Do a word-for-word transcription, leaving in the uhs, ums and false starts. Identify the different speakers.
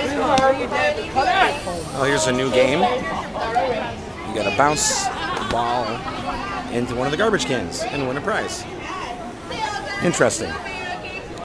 Speaker 1: Oh, here's a new game. You gotta bounce the ball into one of the garbage cans and win a prize. Interesting.